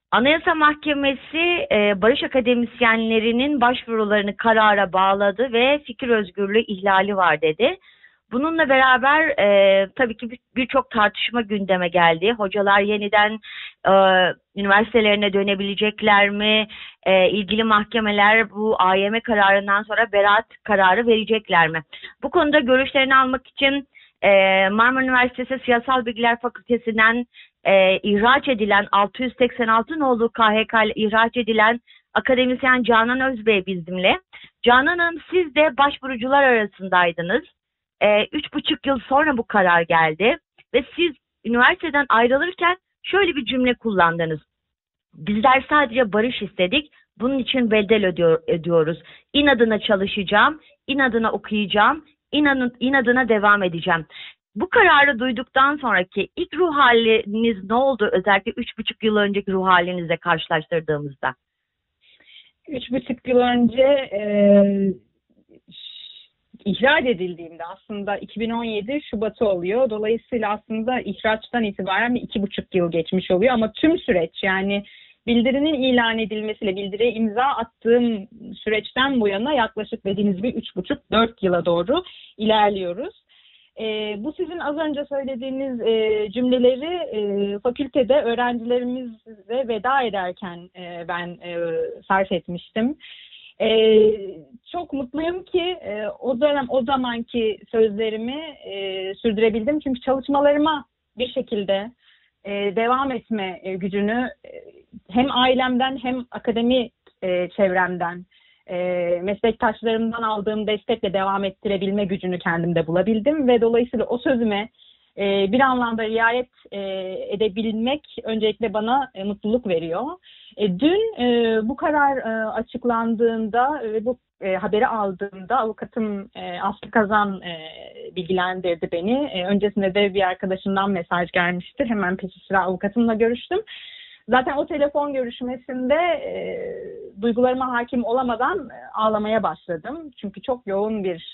Anayasa Mahkemesi barış akademisyenlerinin başvurularını karara bağladı ve fikir özgürlüğü ihlali var dedi. Bununla beraber tabii ki birçok tartışma gündeme geldi. Hocalar yeniden e, üniversitelerine dönebilecekler mi? İlgili mahkemeler bu AYM kararından sonra beraat kararı verecekler mi? Bu konuda görüşlerini almak için Marmara Üniversitesi Siyasal Bilgiler Fakültesinden ihraç edilen 686 nolu KHK ile ihraç edilen akademisyen Canan Özbey bizimle. Canan Hanım, siz de başvurucular arasındaydınız. 3,5 yıl sonra bu karar geldi ve siz üniversiteden ayrılırken şöyle bir cümle kullandınız. Bizler sadece barış istedik, bunun için bedel ödüyoruz. İnadına çalışacağım, inadına okuyacağım, inadına devam edeceğim. Bu kararı duyduktan sonraki ilk ruh haliniz ne oldu? Özellikle 3,5 yıl önceki ruh halinizle karşılaştırdığımızda. 3,5 yıl önce ihraç edildiğimde aslında 2017 Şubat'ı oluyor. Dolayısıyla aslında ihraçtan itibaren 2,5 yıl geçmiş oluyor. Ama tüm süreç, yani bildirinin ilan edilmesiyle bildiriye imza attığım süreçten bu yana yaklaşık dediğiniz gibi 3,5-4 yıla doğru ilerliyoruz. Bu sizin az önce söylediğiniz cümleleri fakültede öğrencilerimizle veda ederken ben sarf etmiştim. Çok mutluyum ki o zamanki sözlerimi sürdürebildim. Çünkü çalışmalarıma bir şekilde devam etme gücünü hem ailemden hem akademi çevremden, meslektaşlarımdan aldığım destekle devam ettirebilme gücünü kendimde bulabildim ve dolayısıyla o sözüme bir anlamda riayet edebilmek öncelikle bana mutluluk veriyor. Dün bu karar açıklandığında ve bu haberi aldığımda avukatım Aslı Kazan bilgilendirdi beni. Öncesinde de bir arkadaşımdan mesaj gelmiştir. Hemen peşi sıra avukatımla görüştüm. Zaten o telefon görüşmesinde duygularıma hakim olamadan ağlamaya başladım. Çünkü çok yoğun bir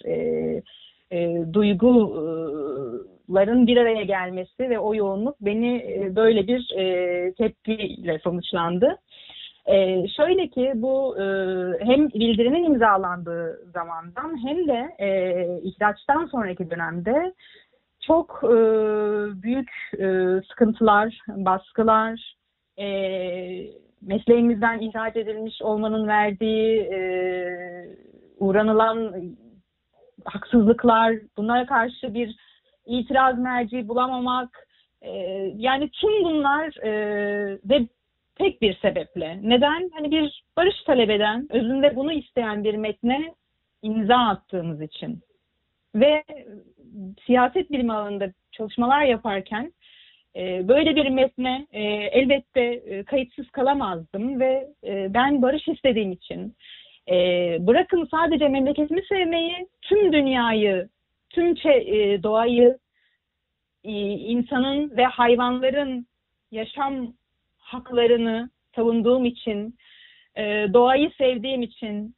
duyguların bir araya gelmesi ve o yoğunluk beni böyle bir tepkiyle sonuçlandı. Şöyle ki bu hem bildirinin imzalandığı zamandan hem de ihraçtan sonraki dönemde çok büyük sıkıntılar, baskılar, mesleğimizden ihraç edilmiş olmanın verdiği uğranılan haksızlıklar, bunlara karşı bir itiraz merci bulamamak, yani tüm bunlar ve tek bir sebeple. Neden? Hani bir barış talep eden, özünde bunu isteyen bir metne imza attığımız için. Ve siyaset bilimi alanında çalışmalar yaparken böyle bir metne elbette kayıtsız kalamazdım ve ben barış istediğim için bırakın sadece memleketimi sevmeyi, tüm dünyayı, tüm doğayı, insanın ve hayvanların yaşam haklarını savunduğum için, doğayı sevdiğim için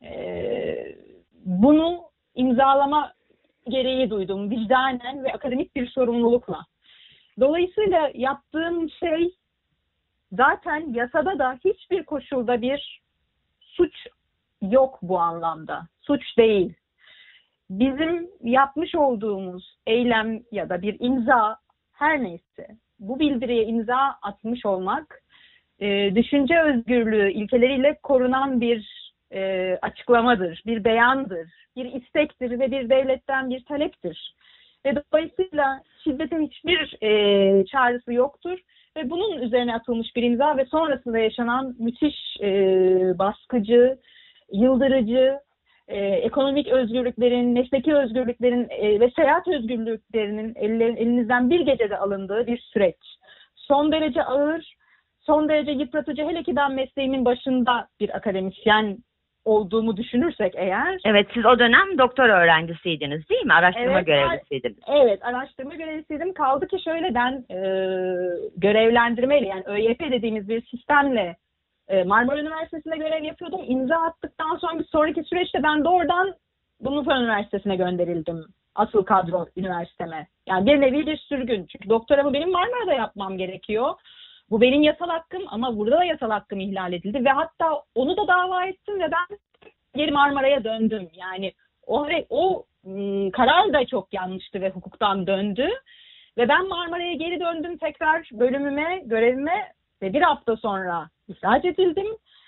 bunu imzalama gereği duydum vicdanen ve akademik bir sorumlulukla. Dolayısıyla yaptığım şey zaten yasada da hiçbir koşulda bir suç yok bu anlamda. Suç değil. Bizim yapmış olduğumuz eylem ya da bir imza her neyse bu bildiriye imza atmış olmak düşünce özgürlüğü ilkeleriyle korunan bir açıklamadır, bir beyandır, bir istektir ve bir devletten bir taleptir. Ve dolayısıyla şiddetin hiçbir çağrısı yoktur. Ve bunun üzerine atılmış bir imza ve sonrasında yaşanan müthiş baskıcı, yıldırıcı, ekonomik özgürlüklerin, mesleki özgürlüklerin ve seyahat özgürlüklerinin elinizden bir gecede alındığı bir süreç. Son derece ağır, son derece yıpratıcı, hele ki ben mesleğimin başında bir akademisyen olduğumu düşünürsek eğer. Evet, siz o dönem doktor öğrencisiydiniz değil mi? Araştırma görevlisiydiniz. Evet, araştırma görevlisiydim. Kaldı ki şöyle, ben görevlendirmeyle, yani ÖYP dediğimiz bir sistemle Marmara Üniversitesi'nde görev yapıyordum. İmza attıktan sonra bir sonraki süreçte ben doğrudan Dumlupınar Üniversitesi'ne gönderildim. Asıl kadro üniversiteme. Yani bir nevi bir sürgün. Çünkü doktoramı benim Marmara'da yapmam gerekiyor. Bu benim yasal hakkım ama burada da yasal hakkım ihlal edildi ve hatta onu da dava ettim ve ben geri Marmara'ya döndüm. Yani o karar da çok yanlıştı ve hukuktan döndü. Ve ben Marmara'ya geri döndüm tekrar bölümüme, görevime ve bir hafta sonra ihraç edildim.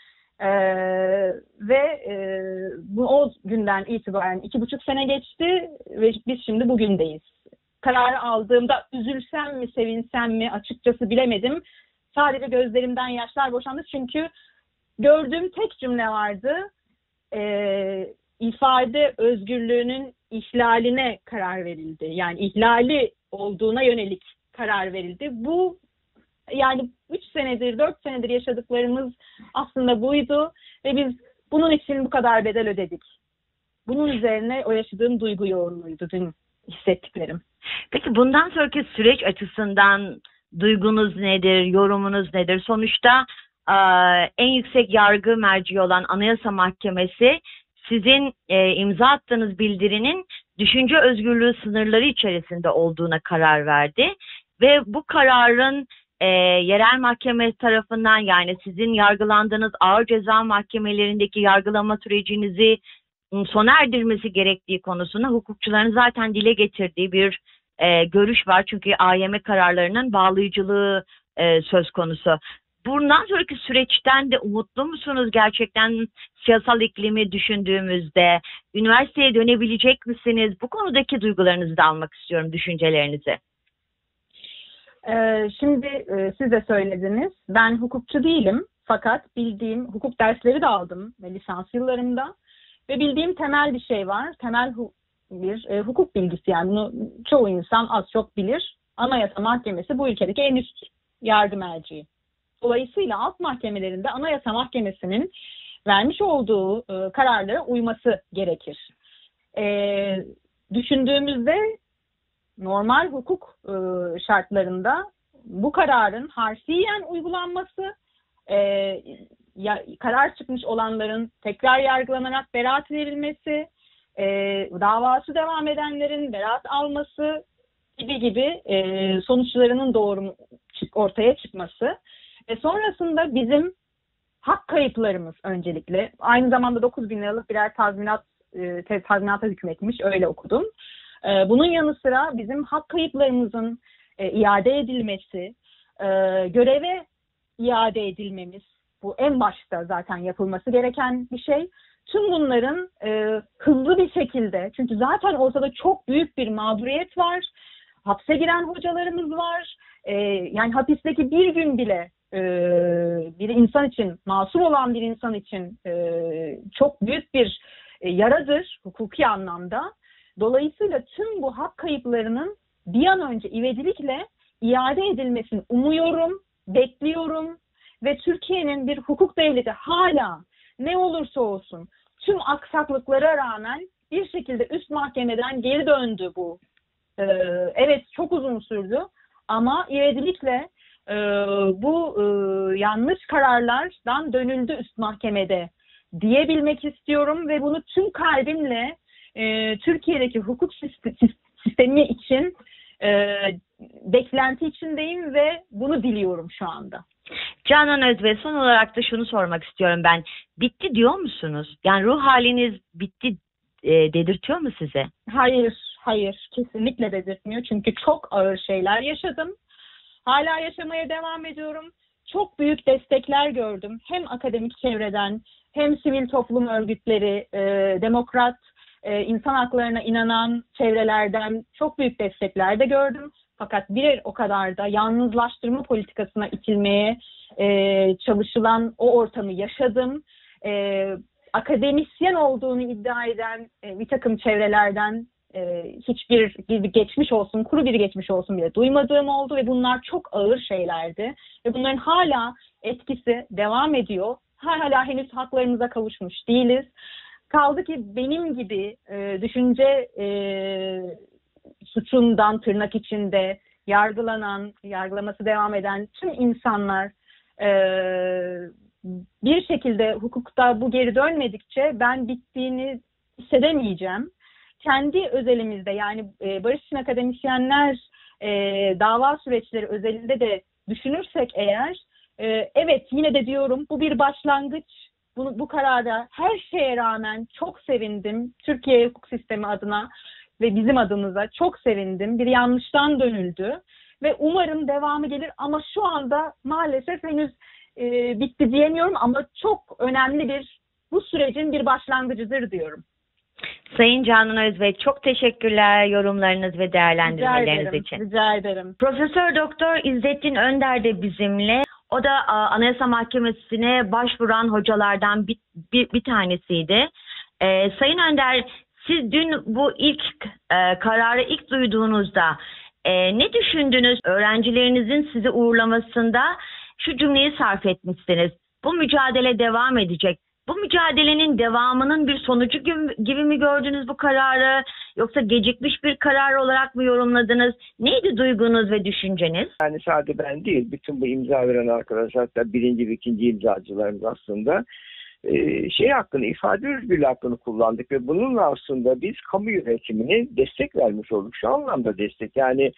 O günden itibaren 2,5 sene geçti ve biz şimdi bugündeyiz. Kararı aldığımda üzülsem mi, sevinsem mi açıkçası bilemedim. Sadece gözlerimden yaşlar boşandı çünkü gördüğüm tek cümle vardı. İfade özgürlüğünün ihlaline karar verildi. Yani ihlali olduğuna yönelik karar verildi. Bu yani 3 senedir, 4 senedir yaşadıklarımız aslında buydu ve biz bunun için bu kadar bedel ödedik. Bunun üzerine o yaşadığım duygu yoğunluğuydu dün hissettiklerim. Peki bundan sonraki süreç açısından duygunuz nedir, yorumunuz nedir? Sonuçta en yüksek yargı merci olan Anayasa Mahkemesi sizin imza attığınız bildirinin düşünce özgürlüğü sınırları içerisinde olduğuna karar verdi. Ve bu kararın yerel mahkeme tarafından, yani sizin yargılandığınız ağır ceza mahkemelerindeki yargılama sürecinizi sona erdirmesi gerektiği konusunda hukukçuların zaten dile getirdiği bir görüş var. Çünkü AYM kararlarının bağlayıcılığı söz konusu. Bundan sonraki süreçten de umutlu musunuz gerçekten siyasal iklimi düşündüğümüzde? Üniversiteye dönebilecek misiniz? Bu konudaki duygularınızı da almak istiyorum, düşüncelerinizi. Şimdi siz de söylediniz. Ben hukukçu değilim. Fakat bildiğim hukuk dersleri de aldım lisans yıllarımda. Ve bildiğim temel bir şey var. Temel bir hukuk bilgisi, yani bunu çoğu insan az çok bilir. Anayasa Mahkemesi bu ülkedeki en üst yargı merci. Dolayısıyla alt mahkemelerinde Anayasa Mahkemesi'nin vermiş olduğu kararlara uyması gerekir. Düşündüğümüzde normal hukuk şartlarında bu kararın harfiyen uygulanması, karar çıkmış olanların tekrar yargılanarak beraat verilmesi, davası devam edenlerin beraat alması gibi sonuçlarının doğru ortaya çıkması ve sonrasında bizim hak kayıplarımız öncelikle, aynı zamanda 9.000 liralık birer tazminata hükmetmiş, öyle okudum. Bunun yanı sıra bizim hak kayıplarımızın iade edilmesi, göreve iade edilmemiz, bu en başta zaten yapılması gereken bir şey. Tüm bunların hızlı bir şekilde, çünkü zaten ortada çok büyük bir mağduriyet var, hapse giren hocalarımız var, yani hapisteki bir gün bile bir insan için, masum olan bir insan için çok büyük bir yaradır hukuki anlamda. Dolayısıyla tüm bu hak kayıplarının bir an önce ivedilikle iade edilmesini umuyorum, bekliyorum ve Türkiye'nin bir hukuk devleti hala ne olursa olsun tüm aksaklıklara rağmen bir şekilde üst mahkemeden geri döndü bu. Evet, çok uzun sürdü ama ivedilikle bu yanlış kararlardan dönüldü üst mahkemede diyebilmek istiyorum ve bunu tüm kalbimle Türkiye'deki hukuk sistemi için beklenti içindeyim ve bunu diliyorum şu anda. Canan Özbe, son olarak da şunu sormak istiyorum ben. Bitti diyor musunuz? Yani ruh haliniz bitti dedirtiyor mu size? Hayır, kesinlikle dedirtmiyor. Çünkü çok ağır şeyler yaşadım. Hala yaşamaya devam ediyorum. Çok büyük destekler gördüm. Hem akademik çevreden, hem sivil toplum örgütleri, demokrat, insan haklarına inanan çevrelerden çok büyük destekler de gördüm. Fakat bir o kadar da yalnızlaştırma politikasına itilmeye çalışılan o ortamı yaşadım. Akademisyen olduğunu iddia eden bir takım çevrelerden hiçbir geçmiş olsun, kuru bir geçmiş olsun bile duymadığım oldu ve bunlar çok ağır şeylerdi. Ve bunların hala etkisi devam ediyor. Hala henüz haklarımıza kavuşmuş değiliz. Kaldı ki benim gibi düşünce suçundan tırnak içinde yargılaması devam eden tüm insanlar bir şekilde hukukta bu geri dönmedikçe ben bittiğini hissedemeyeceğim. Kendi özelimizde, yani barış için akademisyenler dava süreçleri özelinde de düşünürsek eğer, evet yine de diyorum bu bir başlangıç. Bu karara her şeye rağmen çok sevindim. Türkiye hukuk sistemi adına ve bizim adımıza çok sevindim. Bir yanlıştan dönüldü ve umarım devamı gelir ama şu anda maalesef henüz bitti diyemiyorum ama çok önemli bu sürecin bir başlangıcıdır diyorum. Sayın Canan Özbek, çok teşekkürler yorumlarınız ve değerlendirmeleriniz için. Rica ederim. Profesör Doktor İzzettin Önder de bizimle. O da Anayasa Mahkemesi'ne başvuran hocalardan bir tanesiydi. Sayın Önder, siz dün bu kararı ilk duyduğunuzda ne düşündünüz? Öğrencilerinizin sizi uğurlamasında şu cümleyi sarf etmişsiniz. Bu mücadele devam edecek. Bu mücadelenin devamının bir sonucu gibi mi gördünüz bu kararı? Yoksa gecikmiş bir karar olarak mı yorumladınız? Neydi duygunuz ve düşünceniz? Yani sadece ben değil, bütün bu imza veren arkadaşlar, hatta birinci ve ikinci imzacılarımız aslında hakkını, ifade özgürlüğü hakkını kullandık ve bununla aslında biz kamu yönetimine destek vermiş olduk. Şu anlamda destek, yani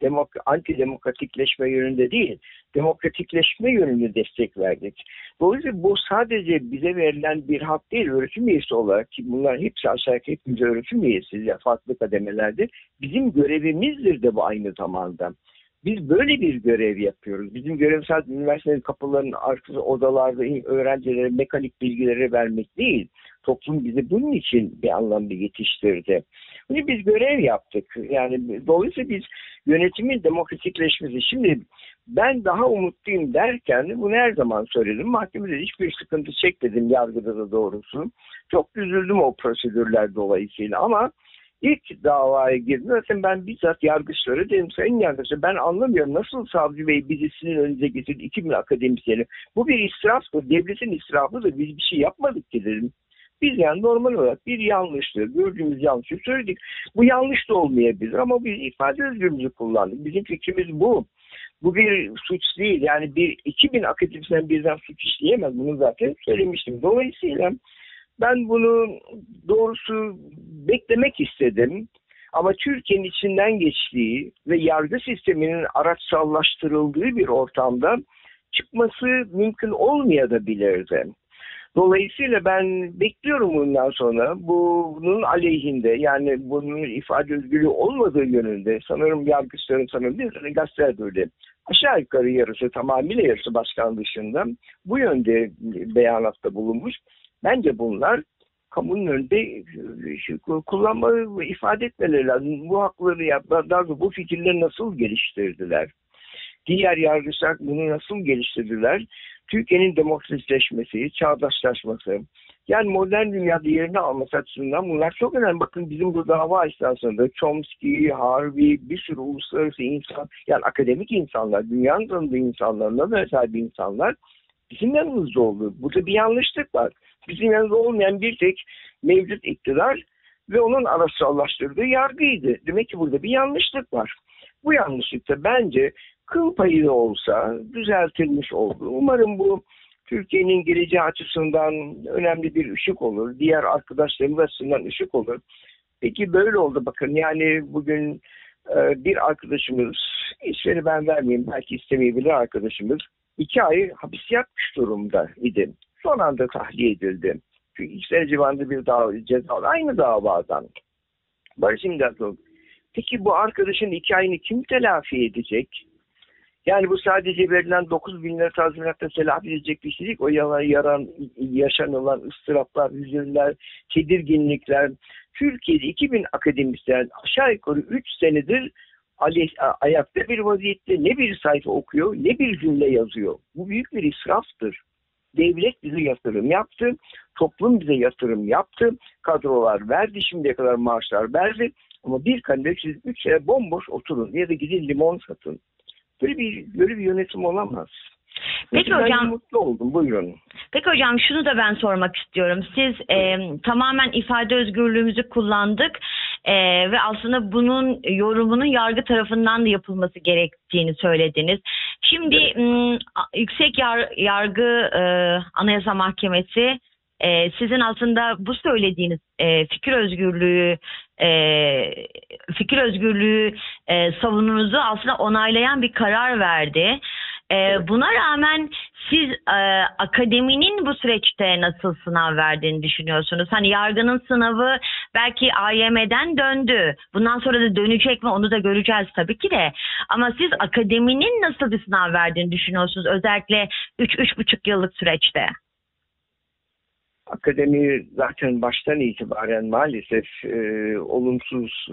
antidemokratikleşme yönünde değil, demokratikleşme yönünde destek verdik. Dolayısıyla bu sadece bize verilen bir hak değil, öğretim üyesi olarak, ki bunlar hepsi aşağı yukarı hepimiz öğretim üyesiyiz ya, farklı kademelerde, bizim görevimizdir de bu aynı zamanda. Biz böyle bir görev yapıyoruz. Bizim görevimiz sadece üniversitenin kapılarının arkası odalarda öğrencilere mekanik bilgileri vermek değil. Toplum bizi bunun için bir anlamda yetiştirdi. Bunu biz görev yaptık. Yani dolayısıyla biz yönetimin demokratikleşmesi. Şimdi ben daha umutluyum derken bunu her zaman söyledim. Mahkemede hiçbir sıkıntı çekmedim, yargıda da doğrusu. Çok üzüldüm o prosedürler dolayısıyla ama İlk davaya girdim. Zaten ben bizzat yargıçları dedim, sayın yargıçlar ben anlamıyorum nasıl savcı bey bizi sizin önünüze getirdi 2000 akademisyeni. Bu bir israftır. Devletin israfıdır. Biz bir şey yapmadık ki dedim. Biz yani normal olarak bir yanlıştır. Gördüğümüz yanlışı söyledik. Bu yanlış da olmayabilir ama biz ifade özgürlüğümüzü kullandık. Bizim fikrimiz bu. Bu bir suç değil. Yani 2000 akademisyen birden suç işleyemez. Bunu zaten söylemiştim. Dolayısıyla ben bunu doğrusu beklemek istedim. Ama Türkiye'nin içinden geçtiği ve yargı sisteminin araçsallaştırıldığı bir ortamda çıkması mümkün olmayabilirdi. Dolayısıyla ben bekliyorum bundan sonra bunun aleyhinde, yani bunun ifade özgürlüğü olmadığı yönünde sanırım yargıçların bir gazeteler böyle aşağı yukarı yarısı, tamamıyla yarısı başkan dışında bu yönde beyanatta bulunmuş. Bence bunlar kamunun önünde kullanma ve ifade etmeleri lazım. Bu hakları yaptılar, bu fikirleri nasıl geliştirdiler? Diğer yargıçlar bunu nasıl geliştirdiler? Türkiye'nin demokratikleşmesi, çağdaşlaşması, yani modern dünyada yerini alması açısından bunlar çok önemli. Bakın bizim bu dava esnasında Chomsky, Harvey, bir sürü uluslararası insan, yani akademik insanlar, dünyanın tanıdığı insanlar, da sahibi insanlar bizim yanımızda oldu. Burada bir yanlışlık var. Bizim yanımızda olmayan bir tek mevcut iktidar ve onun araçsallaştırdığı yargıydı. Demek ki burada bir yanlışlık var. Bu yanlışlık da bence kıl payı da olsa düzeltilmiş oldu. Umarım bu Türkiye'nin geleceği açısından önemli bir ışık olur. Diğer arkadaşlarımız açısından ışık olur. Peki böyle oldu bakın. Yani bugün bir arkadaşımız, ismini ben vermeyeyim, belki istemeyebilir arkadaşımız, 2 ay hapis yatmış durumda idi. Son anda tahliye edildi. Çünkü 2 sene civarında bir ceza aynı davadan. Barış imdatı. Peki bu arkadaşın 2 ayını kim telafi edecek? Yani bu sadece verilen 9.000 lira tazminatta telafi edecek bir şey değil. O yaşanılan ıstıraplar, hüzünler, tedirginlikler. Türkiye'de 2000 akademisyen aşağı yukarı 3 senedir ayakta bir vaziyette ne bir sayfa okuyor ne bir cümle yazıyor. Bu büyük bir israftır. Devlet bize yatırım yaptı, toplum bize yatırım yaptı, kadrolar verdi, şimdiye kadar maaşlar verdi. Ama bir kandil siz 3 sene bomboş oturun ya da gidin limon satın. Böyle bir yönetim olamaz. Peki ben hocam, mutlu oldum. Buyurun. Peki hocam, şunu da ben sormak istiyorum. Siz tamamen ifade özgürlüğümüzü kullandık ve aslında bunun yorumunun yargı tarafından da yapılması gerektiğini söylediniz. Şimdi evet. Yüksek Yargı Anayasa Mahkemesi sizin aslında bu söylediğiniz fikir özgürlüğü savununuzu aslında onaylayan bir karar verdi. Buna rağmen siz akademinin bu süreçte nasıl sınav verdiğini düşünüyorsunuz? Hani yargının sınavı belki AYM'den döndü. Bundan sonra da dönecek mi onu da göreceğiz tabii ki de. Ama siz akademinin nasıl bir sınav verdiğini düşünüyorsunuz? Özellikle 3-3,5 yıllık süreçte. Akademi zaten baştan itibaren maalesef olumsuz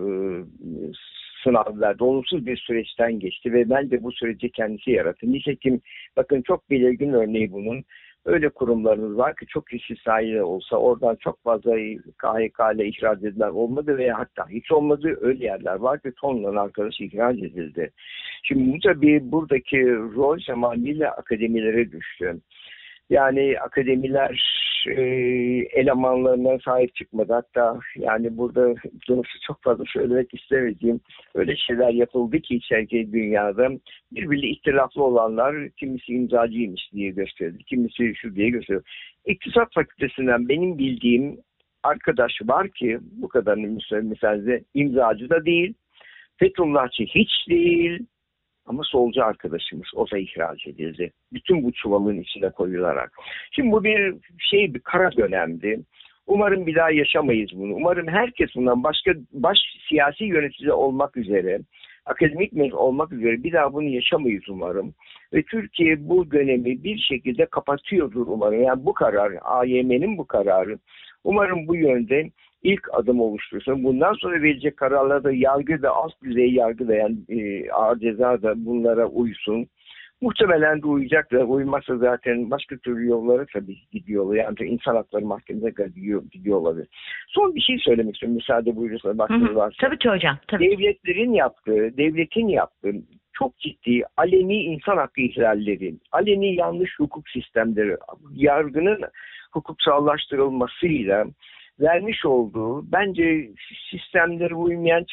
sınavlarda, olumsuz bir süreçten geçti ve bence bu süreci kendisi yarattı. Nitekim bakın çok belirgin örneği bunun. Öyle kurumlarımız var ki çok istisnai olsa oradan çok fazla KHK ile ihraç edilen olmadı veya hatta hiç olmadı. Öyle yerler var ki tonla arkadaş ihraç edildi. Şimdi bu tabii buradaki rol tamamıyla akademilere düştü. Yani akademiler elemanlarına sahip çıkmadı. Hatta yani burada doğrusu çok fazla söylemek istemediğim öyle şeyler yapıldı ki içeride dünyada birbiriyle ihtilaflı olanlar kimisi imzacıymış diye gösterdi. Kimisi şu diye gösterdi. İktisat Fakültesinden benim bildiğim arkadaş var ki bu kadarını mesela imzacı da değil. Fethullahçı hiç değil. Ama solcu arkadaşımız o da ihraç edildi. Bütün bu çuvalın içine koyularak. Şimdi bu bir kara dönemdi. Umarım bir daha yaşamayız bunu. Umarım herkes bundan baş siyasi yönetici olmak üzere, akademik olmak üzere bir daha bunu yaşamayız umarım. Ve Türkiye bu dönemi bir şekilde kapatıyordur umarım. Yani bu karar, AYM'nin bu kararı umarım bu yönde ilk adım oluştursun. Bundan sonra verecek kararlarda yargı da alt düzey yargı da yani ağır ceza da bunlara uysun. Muhtemelen de uyacaklar. Uymazsa zaten başka türlü yollara tabii gidiyorlar. Yani İnsan Hakları Mahkemesi'ne gidiyor olabilir. Son bir şey söylemek istiyorum. Müsaade buyurursa vaktiniz varsa. Tabii ki hocam. Tabii. Devletin yaptığı çok ciddi aleni insan hakkı ihlalleri, aleni yanlış hukuk sistemleri, yargının hukuksallaştırılmasıyla vermiş olduğu bence sistemlere uymayan,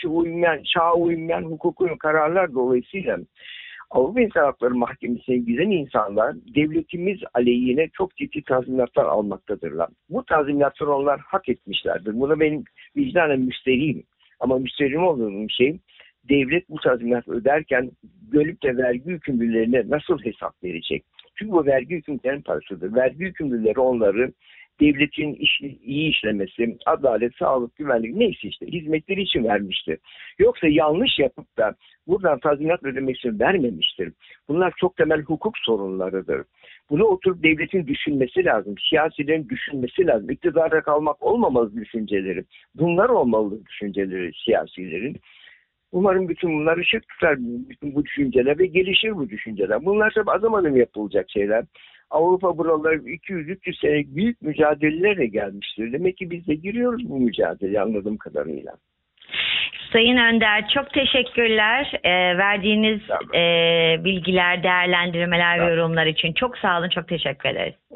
çağa uymayan hukukun kararlar dolayısıyla Avrupa İnsan Hakları Mahkemesi'ne giden insanlar devletimiz aleyhine çok ciddi tazminatlar almaktadırlar. Bu tazminatları onlar hak etmişlerdir. Buna benim vicdanen müsterihim. Ama müsterihim olduğum şey devlet bu tazminat öderken bölüp de vergi yükümlülerine nasıl hesap verecek? Çünkü bu vergi yükümlülerin parasıdır. Vergi yükümlüleri onları devletin iyi işlemesi, adalet, sağlık, güvenlik neyse işte hizmetleri için vermiştir. Yoksa yanlış yapıp da buradan tazminat ödemek için vermemiştir. Bunlar çok temel hukuk sorunlarıdır. Bunu oturup devletin düşünmesi lazım. Siyasilerin düşünmesi lazım. İktidarda kalmak olmamalı düşünceleri. Bunlar olmalı düşünceleri siyasilerin. Umarım bütün bunlar ışık tutar, bütün bu düşünceler ve gelişir bu düşünceler. Bunlar tabi adım adım yapılacak şeyler. Avrupa buralara 200-300 senelik büyük mücadelelerle gelmiştir. Demek ki biz de giriyoruz bu mücadeleye anladığım kadarıyla. Sayın Önder çok teşekkürler verdiğiniz bilgiler, değerlendirmeler ve yorumlar için. Çok sağ olun, çok teşekkür ederiz.